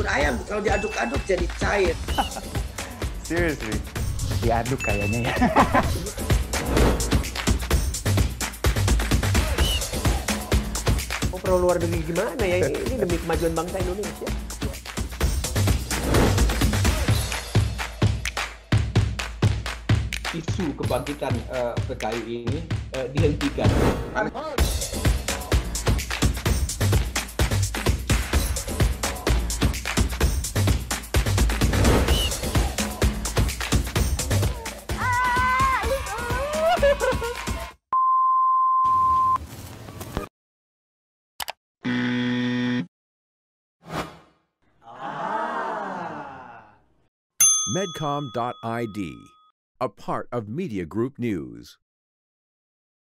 ayam kalau diaduk-aduk jadi cair. Seriously? Diaduk kayaknya ya. Mau perlu luar negeri gimana ya? Ini demi kemajuan bangsa Indonesia. Isu kebangkitan PKI ini dihentikan. Medcom.id, a part of Media Group News.